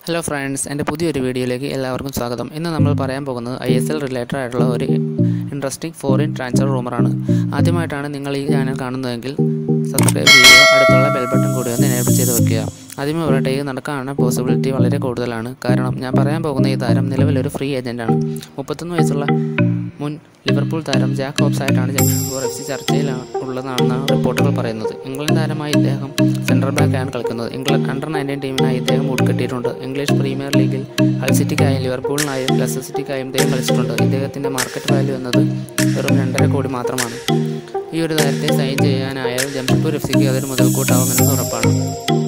Hello friends, and പുതിയൊരു വീഡിയോയിലേക്ക് എല്ലാവർക്കും സ്വാഗതം. ഇന്ന് നമ്മൾ പറയാൻ പോകുന്നത് ISL റിലേറ്റഡ് ആയിട്ടുള്ള ഒരു ഇൻട്രസ്റ്റിംഗ് ഫോറിൻ ട്രാൻസ്ഫർ റൂമർ ആണ്. ആദ്യമായിട്ടാണ് നിങ്ങൾ ഈ ചാനൽ കാണുന്നതെങ്കിൽ സബ്സ്ക്രൈബ് ചെയ്യുക, അടുത്തുള്ള ബെൽ ബട്ടൺ കൂടി ഒന്ന് എനേബിൾ ചെയ്ത് വെക്കുക. ആദ്യമേ പറയട്ടെ, ഇത് നടക്കാനുള്ള പോസിബിലിറ്റി വളരെ കൂടുതലാണ്. കാരണം ഞാൻ പറയാൻ പോകുന്ന ഈ താരം നിലവിലൊരു ഫ്രീ ഏജന്റാണ്. 31 വയസ്സുള്ള മുൻ ലിവർപൂൾ താരം ജാക്ക് ഹോബ്സായിട്ടാണ് ജംഷഡ്പൂർ FC ചർച്ചയിൽ ഉള്ളതാണെന്നാണ് റിപ്പോർട്ടുകൾ പറയുന്നത്. ഇംഗ്ലണ്ട് താരമായി ഇദ്ദേഹം സെൻട്രൽ ബാക്കാണ് കളിക്കുന്നത്. ഇംഗ്ലണ്ട് അണ്ടർ 19 ടീമിനായി ഇദ്ദേഹം ഉൾക്കെട്ടിയിട്ടുണ്ട്. ഇംഗ്ലീഷ് പ്രീമിയർ ലീഗിൽ ഹൾ സിറ്റിക്കായും ലിവർപൂളിനായും ലെസ്റ്റർ സിറ്റിക്കായും ഇദ്ദേഹം കളിച്ചിട്ടുണ്ട്. ഇദ്ദേഹത്തിൻ്റെ മാർക്കറ്റ് വാല്യൂ എന്നത് വെറും 2.5 കോടി മാത്രമാണ്. ഈ ഒരു താരത്തെ സൈൻ ചെയ്യാനായാൽ ജംഷഡ്പൂർ FCക്ക് അതൊരു മുതൽക്കൂട്ടാവുമെന്നത് ഉറപ്പാണ്.